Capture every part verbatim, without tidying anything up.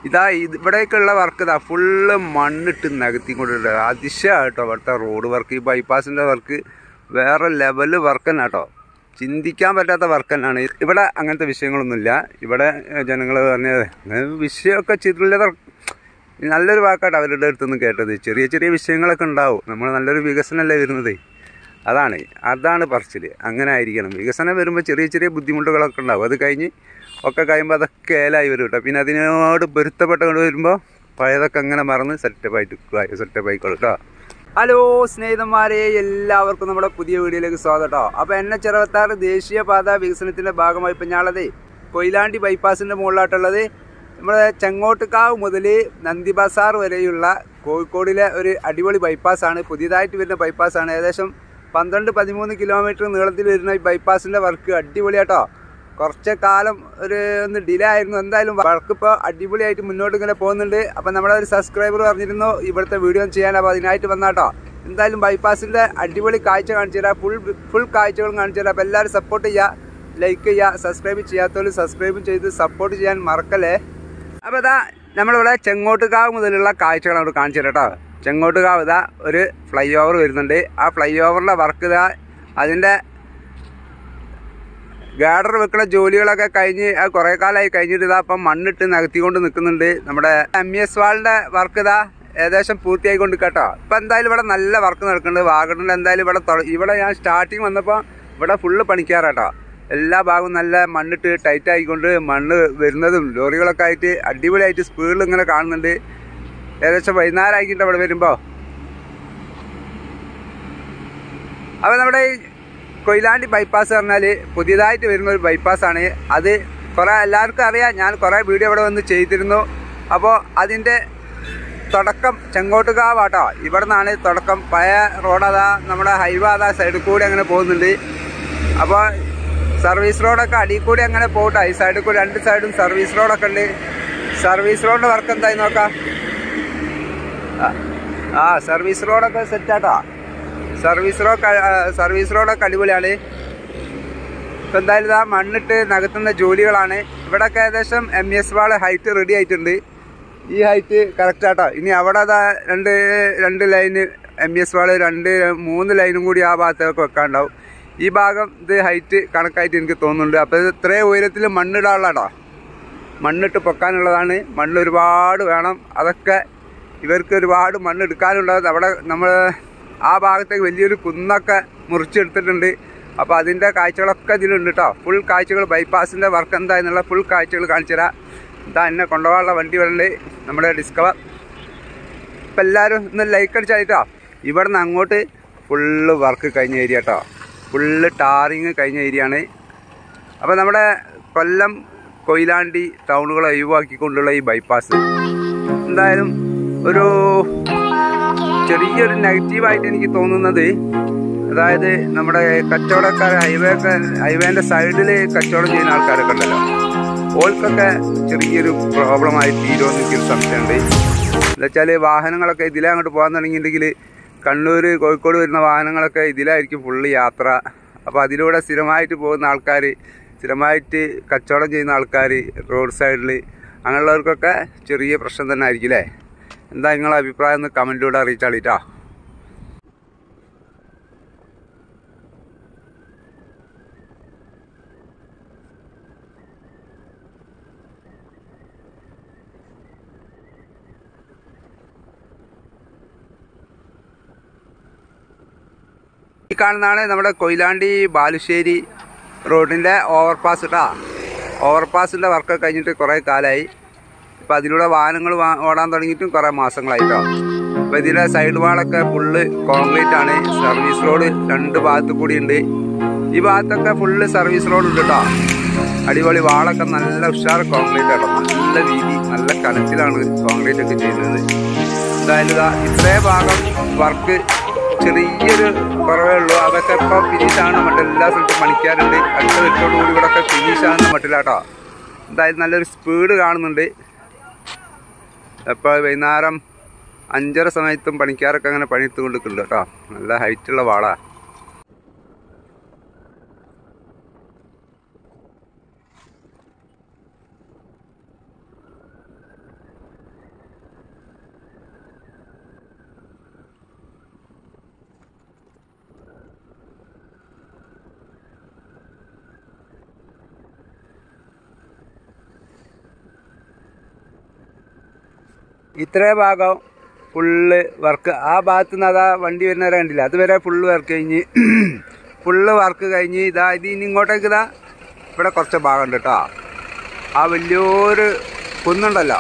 ഇതാ ഇവിടേക്കുള്ള വർക്ക് ഇതാ ഫുള്ള് മണ്ണിട്ട് നികത്തിക്കൊണ്ടിട്ടുണ്ട്. അതിശയമാണ് കേട്ടോ ഇവിടുത്തെ റോഡ് വർക്ക്. ഈ ബൈപ്പാസിൻ്റെ വർക്ക് വേറെ ലെവല് വർക്ക് തന്നെ കേട്ടോ. ചിന്തിക്കാൻ പറ്റാത്ത വർക്ക് തന്നെയാണ്. ഇവിടെ അങ്ങനത്തെ വിഷയങ്ങളൊന്നുമില്ല. ഇവിടെ ജനങ്ങൾ പറഞ്ഞത് വിഷയമൊക്കെ ചിത്രലത നല്ലൊരു വാക്കാട്ടോ അവരുടെ അടുത്തുനിന്ന് കേട്ടത്. ചെറിയ ചെറിയ വിഷയങ്ങളൊക്കെ ഉണ്ടാവും. നമ്മൾ നല്ലൊരു വികസനമല്ലേ വരുന്നത്. അതാണ് അതാണ് പറച്ചിൽ. അങ്ങനെ ആയിരിക്കണം. വികസനം വരുമ്പോൾ ചെറിയ ചെറിയ ബുദ്ധിമുട്ടുകളൊക്കെ ഉണ്ടാവും. അത് കഴിഞ്ഞ് ഒക്കെ കഴിയുമ്പോൾ അതൊക്കെ ഏലായി വരും കേട്ടോ. പിന്നെ അതിനോട് പൊരുത്തപ്പെട്ടുകൊണ്ട് വരുമ്പോൾ പഴയതൊക്കെ അങ്ങനെ മറന്ന് സെറ്റപ്പായിട്ട് സെറ്റപ്പ് ആയിക്കോളും കേട്ടോ. ഹലോ സ്നേഹിതന്മാരെ, എല്ലാവർക്കും നമ്മുടെ പുതിയ വീഡിയോയിലേക്ക് സ്വാഗതം കേട്ടോ. അപ്പോൾ എൻ എച്ച് അറുപത്താറ് ദേശീയപാത വികസനത്തിൻ്റെ ഭാഗമായി ഇപ്പം ഞാനുള്ളത് കൊയിലാണ്ടി ബൈപ്പാസിൻ്റെ മുകളിലായിട്ടുള്ളത് നമ്മുടെ ചെങ്ങോട്ടുകാവ് മുതൽ നന്ദി ബസാർ വരെയുള്ള കോഴിക്കോടിലെ ഒരു അടിപൊളി ബൈപ്പാസാണ്. പുതിയതായിട്ട് വരുന്ന ബൈപ്പാസാണ്. ഏകദേശം പന്ത്രണ്ട് പതിമൂന്ന് കിലോമീറ്റർ നീളത്തിൽ വരുന്ന ഈ ബൈപ്പാസിൻ്റെ വർക്ക് അടിപൊളിയാട്ടോ. കുറച്ച് കാലം ഒരു ഒന്ന് ഡിലേ ആയിരുന്നു. എന്തായാലും വർക്ക് ഇപ്പോൾ അടിപൊളിയായിട്ട് മുന്നോട്ട് ഇങ്ങനെ പോകുന്നുണ്ട്. അപ്പം നമ്മുടെ ഒരു സബ്സ്ക്രൈബർ പറഞ്ഞിരുന്നു ഇവിടുത്തെ വീഡിയോ ചെയ്യാൻ. അപ്പോൾ അതിനായിട്ട് വന്നാട്ടോ. എന്തായാലും ബൈപ്പാസിൻ്റെ അടിപൊളി കാഴ്ച കാണിച്ചു തരാം. ഫുൾ ഫുൾ കാഴ്ചകളും കാണിച്ചു തരാം. അപ്പോൾ എല്ലാവരും സപ്പോർട്ട് ചെയ്യുക, ലൈക്ക് ചെയ്യുക, സബ്സ്ക്രൈബ് ചെയ്യാത്തവർ സബ്സ്ക്രൈബ് ചെയ്ത് സപ്പോർട്ട് ചെയ്യാൻ മറക്കല്ലേ. അപ്പോൾ ഇതാ നമ്മളിവിടെ ചെങ്ങോട്ടുകാവ് മുതലുള്ള കാഴ്ചകൾ അവിടെ കാണിച്ചു തരാം കേട്ടോ. ചെങ്ങോട്ടുകാവ് ഇതാ ഒരു ഫ്ലൈ ഓവർ വരുന്നുണ്ട്. ആ ഫ്ലൈ ഓവറിൻ്റെ വർക്ക് ഇതാ അതിൻ്റെ ഗാഡർ വെക്കുന്ന ജോലികളൊക്കെ കഴിഞ്ഞ് അത് കുറേ കാലമായി കഴിഞ്ഞിട്ട് ഇതാ അപ്പം മണ്ണിട്ട് നികത്തിക്കൊണ്ട് നിൽക്കുന്നുണ്ട്. നമ്മുടെ എം ഇ എസ് വാളിൻ്റെ വർക്ക് ഇതാ ഏകദേശം പൂർത്തിയായിക്കൊണ്ട് കേട്ടോ. ഇപ്പം എന്തായാലും ഇവിടെ നല്ല വർക്ക് നടക്കുന്നുണ്ട്. വാഗണിൽ എന്തായാലും ഇവിടെ ഇവിടെ ഞാൻ സ്റ്റാർട്ടിങ് വന്നപ്പോൾ ഇവിടെ ഫുള്ള് പണിക്കാറാട്ടോ. എല്ലാ ഭാഗവും നല്ല മണ്ണിട്ട് ടൈറ്റ് ആയിക്കൊണ്ട് മണ്ണ് വരുന്നതും ലോറികളൊക്കെ ആയിട്ട് അടിപൊളിയായിട്ട് സ്പീഡിൽ ഇങ്ങനെ കാണുന്നുണ്ട്. ഏകദേശം വൈകുന്നേരം ആയിക്കിട്ട് അവിടെ വരുമ്പോൾ. അപ്പോൾ നമ്മുടെ ഈ കൊയിലാണ്ടി ബൈപ്പാസ് പറഞ്ഞാൽ പുതിയതായിട്ട് വരുന്ന ഒരു ബൈപ്പാസാണ്. അത് കുറേ എല്ലാവർക്കും അറിയാം. ഞാൻ കുറേ വീഡിയോ ഇവിടെ വന്ന് ചെയ്തിരുന്നു. അപ്പോൾ അതിൻ്റെ തുടക്കം ചെങ്ങോട്ടുകാവാട്ടോ. ഇവിടെ നിന്നാണ് തുടക്കം. പഴയ റോഡ് അതാ നമ്മുടെ ഹൈവേ അതാ സൈഡിൽ കൂടി അങ്ങനെ പോകുന്നുണ്ട്. അപ്പോൾ സർവീസ് റോഡൊക്കെ അടിയിൽ കൂടി അങ്ങനെ പോകട്ടോ. ഈ സൈഡിൽ കൂടി രണ്ട് സൈഡും സർവീസ് റോഡൊക്കെ ഉണ്ട്. സർവീസ് റോഡിൻ്റെ വർക്ക് എന്തായി നോക്കാം. ആ സർവീസ് റോഡൊക്കെ സെറ്റാട്ടോ. സർവീസ് റോഡ് സർവീസ് റോഡൊക്കെ അടിപൊളിയാണ്. ഇപ്പം എന്തായാലും ഇതാ മണ്ണിട്ട് നികത്തുന്ന ജോലികളാണ്. ഇവിടെയൊക്കെ ഏകദേശം M E S wall height ready ആയിട്ടുണ്ട്. ഈ ഹൈറ്റ് കറക്റ്റ് ആട്ടോ. ഇനി അവിടെ അതാ രണ്ട് രണ്ട് line M E S wall രണ്ട് മൂന്ന് ലൈനും കൂടി ആ ഭാഗത്തൊക്കെ വെക്കാനുണ്ടാവും. ഈ ഭാഗം ഇത് ഹൈറ്റ് കണക്കായിട്ട് എനിക്ക് തോന്നുന്നുണ്ട്. അപ്പോൾ ഇത് ഇത്രയും ഉയരത്തിൽ മണ്ണിടാനുള്ളതാട്ടോ. മണ്ണിട്ട് പൊക്കാനുള്ളതാണ്. മണ്ണ് ഒരുപാട് വേണം. അതൊക്കെ ഇവർക്ക് ഒരുപാട് മണ്ണെടുക്കാനുള്ളത്. അവിടെ നമ്മൾ ആ ഭാഗത്തേക്ക് വലിയൊരു കുന്നൊക്കെ മുറിച്ചെടുത്തിട്ടുണ്ട്. അപ്പോൾ അതിൻ്റെ കാഴ്ചകളൊക്കെ ഇതിലുണ്ട് കേട്ടോ. ഫുൾ കാഴ്ചകൾ ബൈപ്പാസിൻ്റെ വർക്ക് എന്തായെന്നുള്ള ഫുൾ കാഴ്ചകൾ കാണിച്ചു തരാം. ഇതാ എന്നെ കൊണ്ടുപോകാനുള്ള വണ്ടി വരുന്നുണ്ട്, നമ്മുടെ ഡിസ്കവർ. ഇപ്പം എല്ലാവരും ഒന്ന് ലൈക്ക് അടിച്ചാൽ കേട്ടോ. ഇവിടെ നിന്ന് അങ്ങോട്ട് ഫുള്ള് വർക്ക് കഴിഞ്ഞ ഏരിയ കേട്ടോ. ഫുള്ള് ടാറിങ് കഴിഞ്ഞ ഏരിയ ആണ്. അപ്പോൾ നമ്മുടെ കൊല്ലം കൊയിലാണ്ടി ടൗണുകളെ ഒഴിവാക്കിക്കൊണ്ടുള്ള ഈ ബൈപ്പാസ് എന്തായാലും ഒരു ചെറിയൊരു നെഗറ്റീവായിട്ട് എനിക്ക് തോന്നുന്നത്, അതായത് നമ്മുടെ കച്ചവടക്കാർ ഹൈവേ ഒക്കെ ഹൈവേൻ്റെ സൈഡിൽ കച്ചവടം ചെയ്യുന്ന ആൾക്കാരൊക്കെ ഉണ്ടല്ലോ, ഓൾക്കൊക്കെ ചെറിയൊരു പ്രോബ്ലമായി തീരുമെന്ന് എനിക്കൊരു സംശയമുണ്ട്. എന്താ വെച്ചാൽ വാഹനങ്ങളൊക്കെ ഇതിലേ അങ്ങോട്ട് പോകാൻ തുടങ്ങിയിട്ടുണ്ടെങ്കിൽ കണ്ണൂർ കോഴിക്കോട് വരുന്ന വാഹനങ്ങളൊക്കെ ഇതിലായിരിക്കും ഫുള്ള് യാത്ര. അപ്പോൾ അതിലൂടെ സ്ഥിരമായിട്ട് പോകുന്ന ആൾക്കാർ, സ്ഥിരമായിട്ട് കച്ചവടം ചെയ്യുന്ന ആൾക്കാർ റോഡ് സൈഡിൽ അങ്ങനെയുള്ളവർക്കൊക്കെ ചെറിയ പ്രശ്നം തന്നെ ആയിരിക്കും അല്ലേ. എന്താ നിങ്ങളുടെ അഭിപ്രായം ഒന്ന് കമൻറ്റിലൂടെ അറിയിച്ചാളിട്ടോ. ഈ കാണുന്നതാണ് നമ്മുടെ കൊയിലാണ്ടി ബാലുശ്ശേരി റോഡിൻ്റെ ഓവർപാസ് കേട്ടോ. ഓവർപാസിൻ്റെ വർക്ക് കഴിഞ്ഞിട്ട് കുറേ കാലമായി. ഇപ്പോൾ അതിലൂടെ വാഹനങ്ങൾ ഓടാൻ തുടങ്ങിയിട്ടും കുറേ മാസങ്ങളായിട്ടോ. അപ്പോൾ ഇതിൻ്റെ സൈഡ് വാളൊക്കെ ഫുള്ള് കോൺക്രീറ്റ് ആണ്. സർവീസ് റോഡ് രണ്ട് ഭാഗത്ത് കൂടി ഉണ്ട്. ഈ ഭാഗത്തൊക്കെ ഫുള്ള് സർവീസ് റോഡ് ഉണ്ട് കേട്ടോ. അടിപൊളി വാളൊക്കെ നല്ല ഉഷാർ കോൺക്രീറ്റ് ആട്ടോ. നല്ല വീതി നല്ല കനത്തിലാണ് കോൺക്രീറ്റ് ഒക്കെ ചെയ്യുന്നത്. എന്തായാലും ഇതാ ഇത്രയും ഭാഗം വർക്ക് ചെറിയൊരു കുറവേ ഉള്ളൂ. അതൊക്കെ ഇപ്പോൾ ഫിനിഷാണ് മട്ടിൽ. എല്ലാ സ്ഥലത്തും പണിക്കാറുണ്ട്. അടുത്ത വെച്ചോട് കൂടി ഇവിടെ ഒക്കെ ഫിനിഷാണെന്ന് മട്ടില്ലാട്ടോ. എന്തായാലും നല്ലൊരു സ്പീഡ് കാണുന്നുണ്ട്. ഇപ്പോൾ വൈകുന്നേരം അഞ്ചര സമയത്തും പണിക്കാരൊക്കെ അങ്ങനെ പണിയെടുത്ത് കൊണ്ടിരിക്കുന്നുണ്ട് കേട്ടോ. നല്ല ഹൈറ്റുള്ള വാളാണ്. ഇത്രേ ഭാഗം ഫുള്ള് വർക്ക്. ആ ഭാഗത്ത് നിന്ന് അതാ വണ്ടി വരുന്നവരെ കണ്ടില്ല, അതുവരെ ഫുള്ള് വർക്ക് കഴിഞ്ഞ് ഫുള്ള് വർക്ക് കഴിഞ്ഞ് ഇതാ ഇത് ഇനി ഇങ്ങോട്ടേക്ക് ഇതാ ഇവിടെ കുറച്ച് ഭാഗമുണ്ട് കേട്ടോ. ആ വലിയൊരു കുന്നുണ്ടല്ലോ,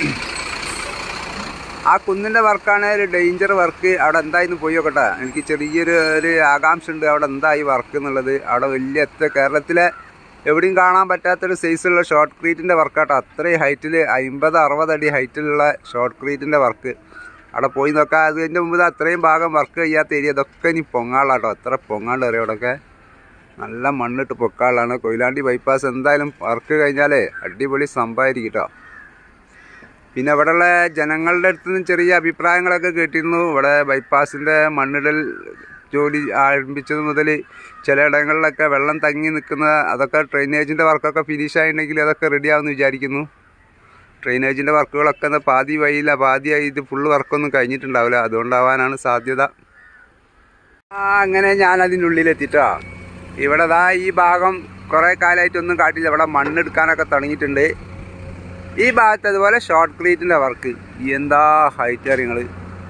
ആ കുന്നിൻ്റെ വർക്കാണ് ഒരു ഡേഞ്ചർ വർക്ക്. അവിടെ എന്തായിന്ന് പോയി നോക്കട്ടെ, എനിക്ക് ചെറിയൊരു ഒരു ആകാംക്ഷ ഉണ്ട് അവിടെ എന്തായി വർക്ക് എന്നുള്ളത്. അവിടെ വലിയ എത്ര കേരളത്തിലെ എവിടെയും കാണാൻ പറ്റാത്തൊരു സൈസുള്ള ഷോർട്ട് ക്രീറ്റിൻ്റെ വർക്കാട്ടോ. അത്രയും ഹൈറ്റിൽ അമ്പത് അറുപത് അടി ഹൈറ്റിലുള്ള ഷോർട്ട് ക്രീറ്റിൻ്റെ വർക്ക് അവിടെ പോയി നോക്കാം. അതിൻ്റെ മുമ്പ് അത്രയും ഭാഗം വർക്ക് ചെയ്യാത്ത ഏരിയ ഇതൊക്കെ ഇനി പൊങ്ങാളാട്ടോ. അത്ര പൊങ്ങാണ്ട് അറിയാം അവിടെയൊക്കെ നല്ല മണ്ണിട്ട് പൊക്കാളാണ്. കൊയിലാണ്ടി ബൈപ്പാസ് എന്തായാലും വർക്ക് കഴിഞ്ഞാലേ അടിപൊളി സംഭവമായിരിക്കും കേട്ടോ. പിന്നെ ഇവിടെയുള്ള ജനങ്ങളുടെ അടുത്ത് നിന്ന് ചെറിയ അഭിപ്രായങ്ങളൊക്കെ കേട്ടിരുന്നു. ഇവിടെ ബൈപ്പാസിൻ്റെ മണ്ണിടൽ ജോലി ആരംഭിച്ചത് മുതൽ ചിലയിടങ്ങളിലൊക്കെ വെള്ളം തങ്ങി നിൽക്കുന്ന അതൊക്കെ ഡ്രെയിനേജിൻ്റെ വർക്കൊക്കെ ഫിനിഷ് ആയിട്ടുണ്ടെങ്കിൽ അതൊക്കെ റെഡിയാവുമെന്ന് വിചാരിക്കുന്നു. ഡ്രെയിനേജിൻ്റെ വർക്കുകളൊക്കെ പാതി വഴിയില്ല, പാതിയായി ഇത് ഫുള്ള് വർക്കൊന്നും കഴിഞ്ഞിട്ടുണ്ടാവില്ല, അതുകൊണ്ടാവാനാണ് സാധ്യത. ആ അങ്ങനെ ഞാൻ അതിൻ്റെ ഉള്ളിലെത്തിട്ടോ. ഇവിടെ ദാ ഈ ഭാഗം കുറേ കാലമായിട്ടൊന്നും കാട്ടില്ല, ഇവിടെ മണ്ണെടുക്കാനൊക്കെ തുടങ്ങിയിട്ടുണ്ട്. ഈ ഭാഗത്ത് അതുപോലെ ഷോർട്ട് ക്രീറ്റിൻ്റെ വർക്ക് എന്താ ഹൈറ്റ് കാര്യങ്ങൾ.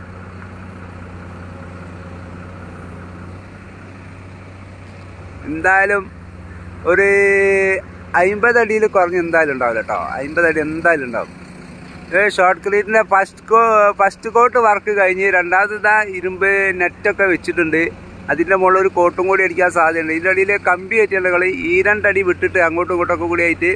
എന്തായാലും ഒരു അമ്പത് അടിയിൽ കുറഞ്ഞ് എന്തായാലും ഉണ്ടാവില്ല കേട്ടോ. അമ്പത് അടി എന്തായാലും ഉണ്ടാവും. ഷോർട്ട് ക്രീറ്റിൻ്റെ ഫസ്റ്റ് കോ ഫസ്റ്റ് കോട്ട് വർക്ക് കഴിഞ്ഞ് രണ്ടാമത് ഇതാ ഇരുമ്പ് നെറ്റൊക്കെ വെച്ചിട്ടുണ്ട്. അതിൻ്റെ മുകളിൽ ഒരു കോട്ടും കൂടി അടിക്കാൻ സാധ്യതയുണ്ട്. ഇതിൻ്റെ അടിയിൽ കമ്പി കയറ്റിയുള്ള കളി ഈ രണ്ടടി വിട്ടിട്ട് അങ്ങോട്ടും ഇങ്ങോട്ടൊക്കെ കൂടി ആയിട്ട്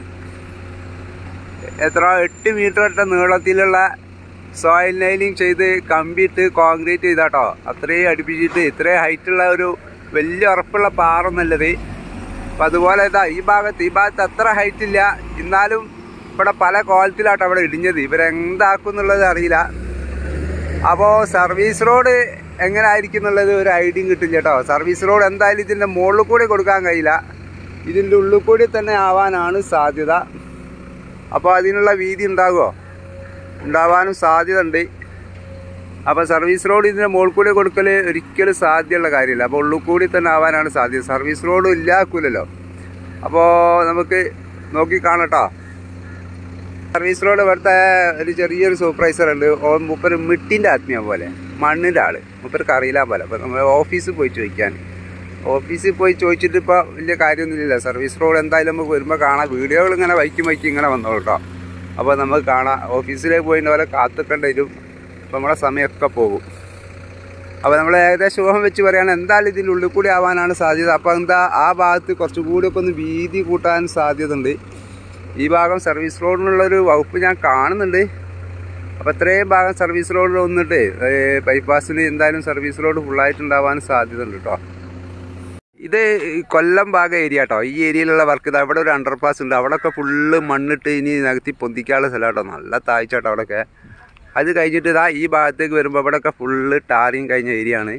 എത്ര എട്ട് മീറ്റർ ഇട്ട നീളത്തിലുള്ള സോയിൽ നൈലിങ് ചെയ്ത് കമ്പിയിട്ട് കോൺക്രീറ്റ് ചെയ്താട്ടോ. അത്രയും അടുപ്പിച്ചിട്ട് ഇത്രയും ഹൈറ്റുള്ള ഒരു വലിയ ഉറപ്പുള്ള പാറ നല്ലത്. അപ്പം അതുപോലെ ഇതാ ഈ ഭാഗത്ത് ഈ ഭാഗത്ത് അത്ര ഹൈറ്റ് ഇല്ല, എന്നാലും ഇവിടെ പല കോലത്തിലാട്ടോ അവിടെ ഇടിഞ്ഞത്. ഇവരെന്താക്കും എന്നുള്ളത് അറിയില്ല. അപ്പോൾ സർവീസ് റോഡ് എങ്ങനെ ആയിരിക്കും എന്നുള്ളത് ഒരു ഐഡിയയും കിട്ടില്ല കേട്ടോ. സർവീസ് റോഡ് എന്തായാലും ഇതിൻ്റെ മുകളിൽ കൂടി കൊടുക്കാൻ കഴിയില്ല, ഇതിൻ്റെ ഉള്ളിൽ കൂടി തന്നെ ആവാനാണ് സാധ്യത. അപ്പോൾ അതിനുള്ള വീതി ഉണ്ടാകുമോ? ഉണ്ടാവാനും സാധ്യത ഉണ്ട്. അപ്പോൾ സർവീസ് റോഡ് ഇതിൻ്റെ മുകളിൽ കൂടി കൊടുക്കൽ ഒരിക്കലും സാധ്യതയുള്ള കാര്യമില്ല. അപ്പോൾ ഉള്ളിൽ കൂടി തന്നെ ആവാനാണ് സാധ്യത. സർവീസ് റോഡ് ഇല്ലാക്കൂലല്ലോ. അപ്പോൾ നമുക്ക് നോക്കി കാണട്ടോ. സർവീസ് റോഡ് ഇവിടുത്തെ ഒരു ചെറിയൊരു സൂപ്പർവൈസർ ഉണ്ട്. മുപ്പര് മിട്ടിൻ്റെ ആത്മീയ പോലെ, മണ്ണിൻ്റെ ആൾ, മുപ്പർക്ക് അറിയില്ല പോലെ. അപ്പോൾ നമ്മൾ ഓഫീസിൽ പോയി ചോദിക്കാൻ ഓഫീസിൽ പോയി ചോദിച്ചിട്ട് ഇപ്പോൾ വലിയ കാര്യമൊന്നുമില്ല. സർവീസ് റോഡ് എന്തായാലും നമുക്ക് വരുമ്പോൾ കാണാം. വീഡിയോകൾ ഇങ്ങനെ വൈക്കും വൈക്കും ഇങ്ങനെ വന്നോളൂ കേട്ടോ. അപ്പോൾ നമുക്ക് കാണാം. ഓഫീസിലേക്ക് പോയിൻ്റെ പോലെ കാത്തിക്കേണ്ടി വരും. അപ്പോൾ നമ്മളെ സമയമൊക്കെ പോകും. അപ്പോൾ നമ്മൾ ഏകദേശം ഊഹം വെച്ച് പറയുകയാണ് എന്തായാലും ഇതിൻ്റെ ഉള്ളിൽ കൂടി ആവാനാണ് സാധ്യത. അപ്പോൾ എന്താ ആ ഭാഗത്ത് കുറച്ചും കൂടിയൊക്കെ ഒന്ന് വീതി കൂട്ടാൻ സാധ്യത ഉണ്ട്. ഈ ഭാഗം സർവീസ് റോഡിനുള്ളൊരു വകുപ്പ് ഞാൻ കാണുന്നുണ്ട്. അപ്പോൾ ഇത്രയും ഭാഗം സർവീസ് റോഡിൽ വന്നിട്ട് ബൈപ്പാസിൽ എന്തായാലും സർവീസ് റോഡ് ഫുള്ളായിട്ടുണ്ടാവാൻ സാധ്യത ഉണ്ട് കേട്ടോ. ഇത് കൊല്ലം ഭാഗം ഏരിയ കേട്ടോ. ഈ ഏരിയയിലുള്ള വർക്ക് ഇത് അവിടെ ഒരു അണ്ടർപാസ് ഉണ്ട്. അവിടെയൊക്കെ ഫുള്ള് മണ്ണിട്ട് ഇനി നികത്തി പൊന്തിക്കാനുള്ള സ്ഥലം കേട്ടോ. നല്ല താഴ്ച കേട്ടോ അവിടെയൊക്കെ. അത് കഴിഞ്ഞിട്ട് ഇതാ ഈ ഭാഗത്തേക്ക് വരുമ്പോൾ ഇവിടെയൊക്കെ ഫുള്ള് ടാറിങ് കഴിഞ്ഞ ഏരിയ ആണ്.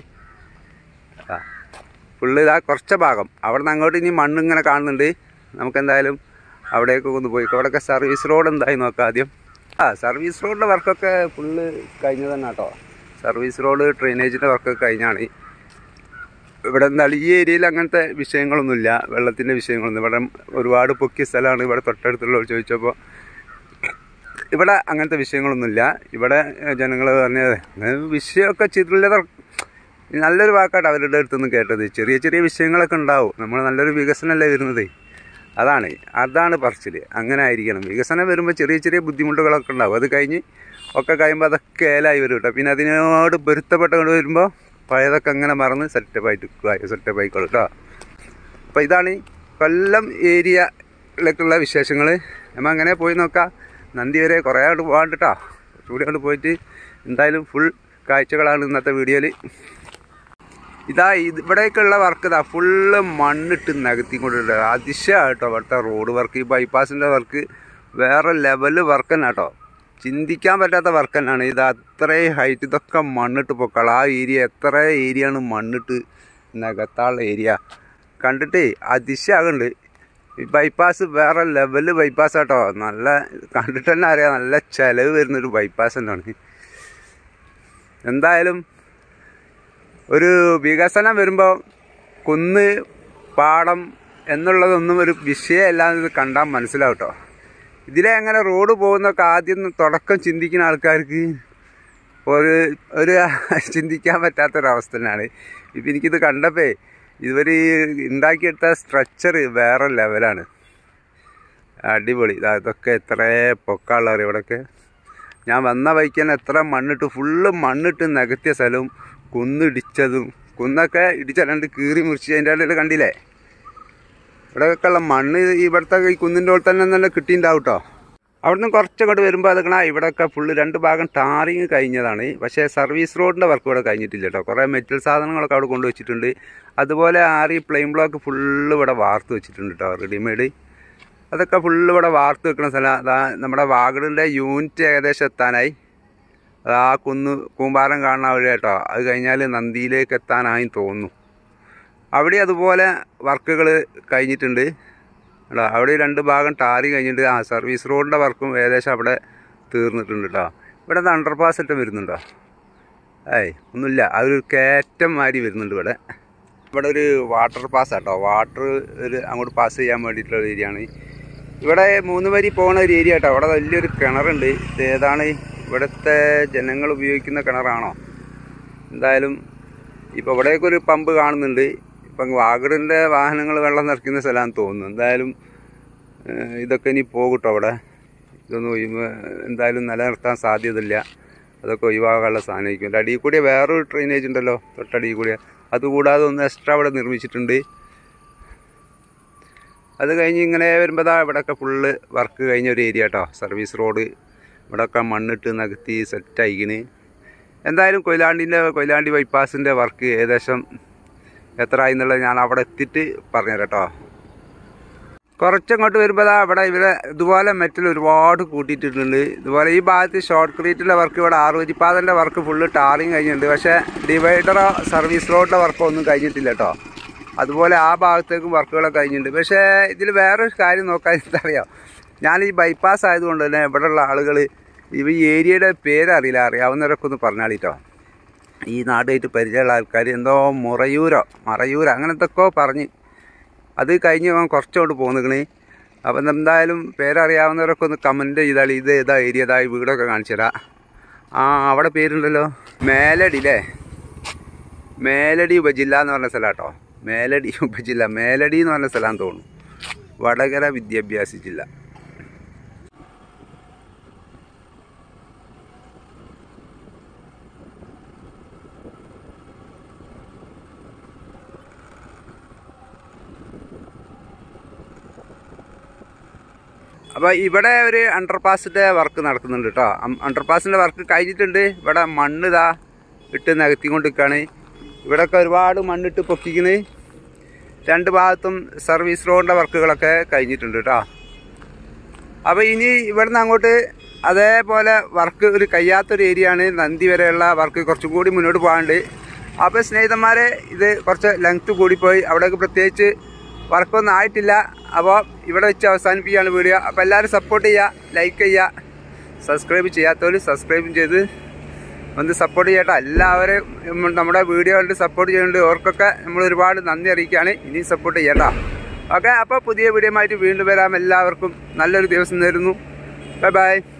ഫുള്ള് ഇതാ കുറച്ച ഭാഗം അവിടെ നിന്ന് അങ്ങോട്ട് ഇനി മണ്ണിങ്ങനെ കാണുന്നുണ്ട്. നമുക്കെന്തായാലും അവിടേക്കൊക്കെ ഒന്ന് പോയി അവിടെയൊക്കെ സർവീസ് റോഡ് എന്തായി നോക്കാം ആദ്യം. ആ സർവീസ് റോഡിൻ്റെ വർക്കൊക്കെ ഫുള്ള് കഴിഞ്ഞ തന്നെ കേട്ടോ. സർവീസ് റോഡ് ഡ്രെയിനേജിൻ്റെ വർക്കൊക്കെ കഴിഞ്ഞാണ്. ഇവിടെ എന്നാൽ ഈ ഏരിയയിൽ അങ്ങനത്തെ വിഷയങ്ങളൊന്നുമില്ല, വെള്ളത്തിൻ്റെ വിഷയങ്ങളൊന്നും. ഇവിടെ ഒരുപാട് പൊക്കിയ സ്ഥലമാണ്. ഇവിടെ തൊട്ടടുത്തുള്ളവർ ചോദിച്ചപ്പോൾ ഇവിടെ അങ്ങനത്തെ വിഷയങ്ങളൊന്നുമില്ല. ഇവിടെ ജനങ്ങൾ പറഞ്ഞത് വിഷയമൊക്കെ ചില്ലറ നല്ലൊരു വാക്കാട്ടോ അവരുടെ അടുത്തുനിന്ന് കേട്ടത്. ചെറിയ ചെറിയ വിഷയങ്ങളൊക്കെ ഉണ്ടാവും. നമ്മൾ നല്ലൊരു വികസനമല്ലേ വരുന്നത്, അതാണ് അതാണ് പറച്ചിൽ. അങ്ങനെ ആയിരിക്കണം. വികസനം വരുമ്പോൾ ചെറിയ ചെറിയ ബുദ്ധിമുട്ടുകളൊക്കെ ഉണ്ടാവും. അത് കഴിഞ്ഞ് ഒക്കെ കഴിയുമ്പോൾ അതൊക്കെ ഏലായി വരും കേട്ടോ. പിന്നെ അതിനോട് പൊരുത്തപ്പെട്ടുകൊണ്ട് വരുമ്പോൾ പഴയതൊക്കെ അങ്ങനെ മറന്ന് സെറ്റപ്പായിട്ട് സെറ്റപ്പ് ആയിക്കോളും കേട്ടോ. അപ്പോൾ ഇതാണ് കൊല്ലം ഏരിയയിലേക്കുള്ള വിശേഷങ്ങൾ. നമ്മൾ അങ്ങനെ പോയി നോക്കാം. നന്ദി വരെ കുറേ അങ്ങോട്ട് പോകാണ്ട് കേട്ടോ. കുറച്ചുകൂടി അങ്ങോട്ട് പോയിട്ട് എന്തായാലും ഫുൾ കാഴ്ചകളാണ് ഇന്നത്തെ വീഡിയോയിൽ. ഇതാ ഇവിടേക്കുള്ള വർക്ക് ഇതാ ഫുള്ള് മണ്ണിട്ട് നികത്തിക്കൊണ്ടിട്ടുണ്ട്. അതിശയമായിട്ടോ ഇവിടുത്തെ റോഡ് വർക്ക്. ഈ ബൈപ്പാസിൻ്റെ വർക്ക് വേറെ ലെവല് വർക്ക് തന്നെ കേട്ടോ. ചിന്തിക്കാൻ പറ്റാത്ത വർക്ക് തന്നെയാണ് ഇത്. അത്രയും ഹൈറ്റ് ഇതൊക്കെ മണ്ണിട്ട് പൊക്കൾ. ആ ഏരിയ എത്ര ഏരിയയാണ് മണ്ണിട്ട് നികത്താനുള്ള ഏരിയ കണ്ടിട്ട് അതിശയമാകുന്നുണ്ട്. ഈ ബൈപ്പാസ് വേറെ ലെവല് ബൈപ്പാസ് കേട്ടോ. നല്ല കണ്ടിട്ട് തന്നെ അറിയാം, നല്ല ചിലവ് വരുന്നൊരു ബൈപ്പാസ് തന്നെയാണ്. എന്തായാലും ഒരു വികസനം വരുമ്പോൾ കുന്ന് പാടം എന്നുള്ളതൊന്നും ഒരു വിഷയമല്ലാതെ ഇത് കണ്ടാൽ മനസ്സിലാവും കേട്ടോ. ഇതിലെ അങ്ങനെ റോഡ് പോകുന്നൊക്കെ ആദ്യം തുടക്കം ചിന്തിക്കുന്ന ആൾക്കാർക്ക് ഒരു ഒരു ചിന്തിക്കാൻ പറ്റാത്തൊരവസ്ഥ തന്നെയാണ്. ഇപ്പം എനിക്കിത് കണ്ടപ്പോൾ ഇവർ ഉണ്ടാക്കിയെടുത്ത സ്ട്രക്ചർ വേറെ ലെവലാണ്. അടിപൊളി. ഇതൊക്കെ എത്ര പൊക്കമുള്ളവർ ഇവിടെയൊക്കെ. ഞാൻ വന്ന വഴിക്ക് തന്നെ എത്ര മണ്ണിട്ട് ഫുള്ള് മണ്ണിട്ട് നികത്തിയ സ്ഥലവും കുന്നിടിച്ചതും കുന്നൊക്കെ ഇടിച്ചല്ലാണ്ട് കീറി മുറിച്ച് അതിൻ്റെ ഇടയിൽ കണ്ടില്ലേ. ഇവിടെയൊക്കെ ഉള്ള മണ്ണ് ഇവിടുത്തെ ഈ കുന്നിൻ്റെ ഉള്ളിൽ തന്നെ നല്ല കിട്ടിയിട്ടുണ്ടാവും കേട്ടോ. അവിടുന്ന് കുറച്ചങ്ങോട്ട് വരുമ്പോൾ അതൊക്കെ ഇവിടെയൊക്കെ ഫുള്ള് രണ്ട് ഭാഗം ടാറിങ് കഴിഞ്ഞതാണ്. പക്ഷേ സർവീസ് റോഡിൻ്റെ വർക്ക് ഇവിടെ കഴിഞ്ഞിട്ടില്ല കേട്ടോ. കുറേ മെറ്റൽ സാധനങ്ങളൊക്കെ അവിടെ കൊണ്ടുവച്ചിട്ടുണ്ട്. അതുപോലെ ആറി പ്ലെയിൻ ബ്ലോക്ക് ഫുള്ള് ഇവിടെ വാർത്ത് വെച്ചിട്ടുണ്ട് കേട്ടോ, റെഡിമെയ്ഡ്. അതൊക്കെ ഫുള്ള് ഇവിടെ വാർത്ത് വെക്കുന്ന സ്ഥലം. അതാ നമ്മുടെ വാഗടിൻ്റെ യൂണിറ്റ് ഏകദേശം എത്താനായി. അത് ആ കുന്ന് കൂമ്പാരം കാണുന്ന വഴി കേട്ടോ. അത് കഴിഞ്ഞാൽ നന്ദിയിലേക്ക് എത്താനായി തോന്നുന്നു. അവിടെ അതുപോലെ വർക്കുകൾ കഴിഞ്ഞിട്ടുണ്ട് കേട്ടോ. അവിടെ രണ്ട് ഭാഗം ടാറി കഴിഞ്ഞിട്ട് ആ സർവീസ് റോഡിൻ്റെ വർക്കും ഏകദേശം അവിടെ തീർന്നിട്ടുണ്ട് കേട്ടോ. ഇവിടെ അണ്ടർ പാസ് ഇട്ട് വരുന്നുണ്ടോ? ഏയ് ഒന്നുമില്ല. അതൊരു കയറ്റം മാതിരി വരുന്നുണ്ട് ഇവിടെ. ഇവിടെ ഒരു വാട്ടർ പാസ് കേട്ടോ. വാട്ടർ ഒരു അങ്ങോട്ട് പാസ് ചെയ്യാൻ വേണ്ടിയിട്ടുള്ള ഏരിയയാണ്. ഇവിടെ മൂന്ന് വരി പോകുന്ന ഒരു ഏരിയ കേട്ടോ. അവിടെ വലിയൊരു കിണറുണ്ട്. ഇത് ഏതാണ്? ഇവിടുത്തെ ജനങ്ങൾ ഉപയോഗിക്കുന്ന കിണറാണോ എന്തായാലും. ഇപ്പോൾ ഇവിടേക്ക് ഒരു പമ്പ് കാണുന്നുണ്ട്. ഇപ്പം വാഗടിൻ്റെ വാഹനങ്ങൾ വെള്ളം നിറയ്ക്കുന്ന സ്ഥലമാണെന്ന് തോന്നുന്നു. എന്തായാലും ഇതൊക്കെ ഇനി പോകും അവിടെ. ഇതൊന്നും എന്തായാലും നിലനിർത്താൻ സാധ്യതയില്ല. അതൊക്കെ ഒഴിവാക്കാനുള്ള സാധനമായിരിക്കും. എൻ്റെ അടിയിൽ കൂടിയ വേറൊരു ഡ്രെയിനേജ് ഉണ്ടല്ലോ തൊട്ടടിയിൽ കൂടിയ. അതുകൂടാതെ ഒന്ന് എക്സ്ട്രാ ഇവിടെ നിർമ്മിച്ചിട്ടുണ്ട്. അത് കഴിഞ്ഞ് ഇങ്ങനെ വരുമ്പോൾ ദാ ഇവിടെയൊക്കെ ഫുള്ള് വർക്ക് കഴിഞ്ഞ ഒരു ഏരിയ കേട്ടോ. സർവീസ് റോഡ് ഇവിടെയൊക്കെ മണ്ണിട്ട് നികത്തി സെറ്റായിക്കിന്. എന്തായാലും കൊയിലാണ്ടിൻ്റെ കൊയിലാണ്ടി ബൈപ്പാസിൻ്റെ വർക്ക് ഏകദേശം എത്ര ആയി എന്നുള്ളത് ഞാൻ അവിടെ എത്തിയിട്ട് പറഞ്ഞുതരാം കേട്ടോ. കുറച്ചങ്ങോട്ട് വരുമ്പോൾ ദാ ഇവിടെ ഇവിടെ ഇതുപോലെ മെറ്റൽ ഒരുപാട് കൂട്ടിയിട്ടിട്ടുണ്ട്. ഇതുപോലെ ഈ ഭാഗത്ത് ഷോർട്ട് ക്രീറ്റിൻ്റെ വർക്ക് ഇവിടെ ആറുവരിപ്പാതൻ്റെ വർക്ക് ഫുള്ള് ടാറിങ് കഴിഞ്ഞിട്ടുണ്ട്. പക്ഷേ ഡിവൈഡറോ സർവീസ് റോഡിൻ്റെ വർക്കോ ഒന്നും കഴിഞ്ഞിട്ടില്ല കേട്ടോ. അതുപോലെ ആ ഭാഗത്തേക്കും വർക്കുകളൊക്കെ കഴിഞ്ഞിട്ടുണ്ട്. പക്ഷേ ഇതിൽ വേറൊരു കാര്യം നോക്കാൻ എന്താറിയാം, ഞാൻ ഈ ബൈപ്പാസ് ആയതുകൊണ്ട് തന്നെ ഇവിടെയുള്ള ആളുകൾ ഇവ ഈ ഏരിയയുടെ പേരറിയില്ല. അറിയാവുന്നവരൊക്കെ ഒന്ന് പറഞ്ഞാളിട്ടോ. ഈ നാടായിട്ട് പരിചയമുള്ള ആൾക്കാർ എന്തോ മുറയൂരോ മറയൂരോ അങ്ങനത്തൊക്കെ പറഞ്ഞ് അത് കഴിഞ്ഞ് അവൻ കുറച്ചോട്ട് പോന്നിക്കണ്. അപ്പം എന്തായാലും പേരറിയാവുന്നവരൊക്കെ ഒന്ന് കമൻറ്റ് ചെയ്താൽ ഇത് ഏതാ ഏരിയ ഏതാ വീടൊക്കെ കാണിച്ചു തരാം. ആ അവിടെ പേരുണ്ടല്ലോ, മേലടി അല്ലേ, മേലടി ഉപജില്ല എന്ന് പറഞ്ഞ സ്ഥലം കേട്ടോ. മേലടി ഉപജില്ല, മേലടി എന്ന് പറഞ്ഞ സ്ഥലം തോന്നുന്നു. വടകര വിദ്യാഭ്യാസ ജില്ല. അപ്പോൾ ഇവിടെ ഒരു അണ്ടർപാസിൻ്റെ വർക്ക് നടക്കുന്നുണ്ട് കേട്ടോ. അണ്ടർപാസിൻ്റെ വർക്ക് കഴിഞ്ഞിട്ടുണ്ട്. ഇവിടെ മണ്ണ് ഇതാ ഇട്ട് നികത്തിക്കൊണ്ട് നിൽക്കുകയാണ്. ഇവിടെയൊക്കെ ഒരുപാട് മണ്ണിട്ട് പൊക്കിക്കുന്നത്. രണ്ട് ഭാഗത്തും സർവീസ് റോഡിൻ്റെ വർക്കുകളൊക്കെ കഴിഞ്ഞിട്ടുണ്ട് കേട്ടോ. അപ്പോൾ ഇനി ഇവിടുന്ന് അങ്ങോട്ട് അതേപോലെ വർക്ക് ഒരു കഴിയാത്തൊരു ഏരിയയാണ്. നന്ദി വരെയുള്ള വർക്ക് കുറച്ചും കൂടി മുന്നോട്ട് പോകാനുണ്ട്. അപ്പോൾ സ്നേഹിതന്മാരെ, ഇത് കുറച്ച് ലെങ്ത്ത് കൂടിപ്പോയി. അവിടേക്ക് പ്രത്യേകിച്ച് വർക്കൊന്നും ആയിട്ടില്ല. അപ്പോൾ ഇവിടെ വെച്ച് അവസാനിപ്പിക്കുകയാണ് വീഡിയോ. അപ്പോൾ എല്ലാവരും സപ്പോർട്ട് ചെയ്യുക, ലൈക്ക് ചെയ്യുക, സബ്സ്ക്രൈബ് ചെയ്യാത്തവർ സബ്സ്ക്രൈബും ചെയ്ത് ഒന്ന് സപ്പോർട്ട് ചെയ്യട്ടോ. എല്ലാവരും നമ്മുടെ വീഡിയോ കണ്ട് സപ്പോർട്ട് ചെയ്യുന്നുണ്ട്. അവർക്കൊക്കെ നമ്മൾ ഒരുപാട് നന്ദി അറിയിക്കുകയാണ്. ഇനിയും സപ്പോർട്ട് ചെയ്യട്ടോ. ഓക്കെ, അപ്പോൾ പുതിയ വീഡിയോ ആയിട്ട് വീണ്ടും വരാം. എല്ലാവർക്കും നല്ലൊരു ദിവസം നേരുന്നു. Bye by.